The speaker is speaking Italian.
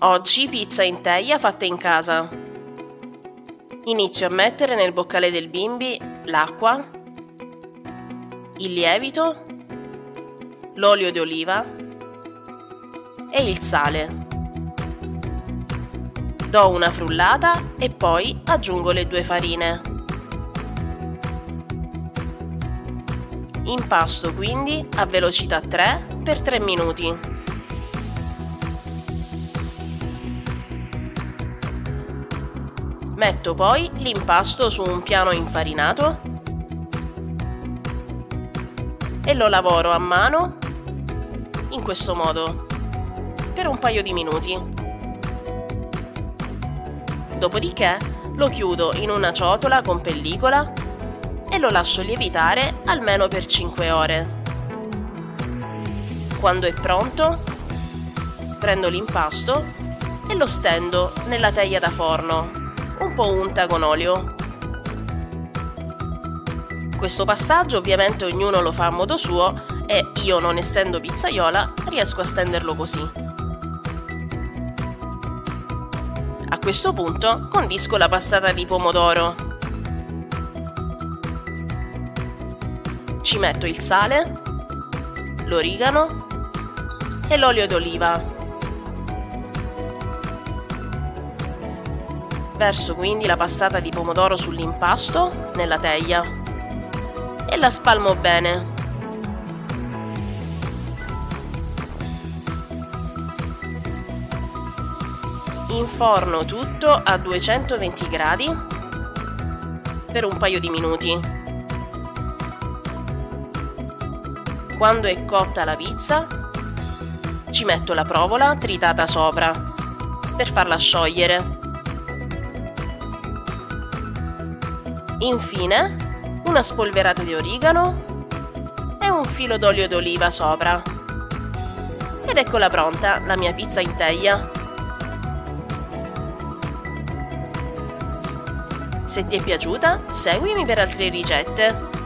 Oggi pizza in teglia fatta in casa. Inizio a mettere nel boccale del bimbi l'acqua, il lievito, l'olio d'oliva e il sale. Do una frullata e poi aggiungo le 2 farine. Impasto quindi a velocità 3 per 3 minuti. Metto poi l'impasto su un piano infarinato e lo lavoro a mano in questo modo per un paio di minuti. Dopodiché lo chiudo in una ciotola con pellicola e lo lascio lievitare almeno per 5 ore. Quando è pronto, prendo l'impasto e lo stendo nella teglia da forno, un po' unta con olio. Questo passaggio ovviamente ognuno lo fa a modo suo e io, non essendo pizzaiola, riesco a stenderlo così. A questo punto condisco la passata di pomodoro. Ci metto il sale, l'origano e l'olio d'oliva. Verso quindi la passata di pomodoro sull'impasto nella teglia e la spalmo bene. Inforno tutto a 220 gradi per un paio di minuti. Quando è cotta la pizza, ci metto la provola tritata sopra per farla sciogliere. Infine, una spolverata di origano e un filo d'olio d'oliva sopra. Ed eccola pronta, la mia pizza in teglia. Se ti è piaciuta, seguimi per altre ricette.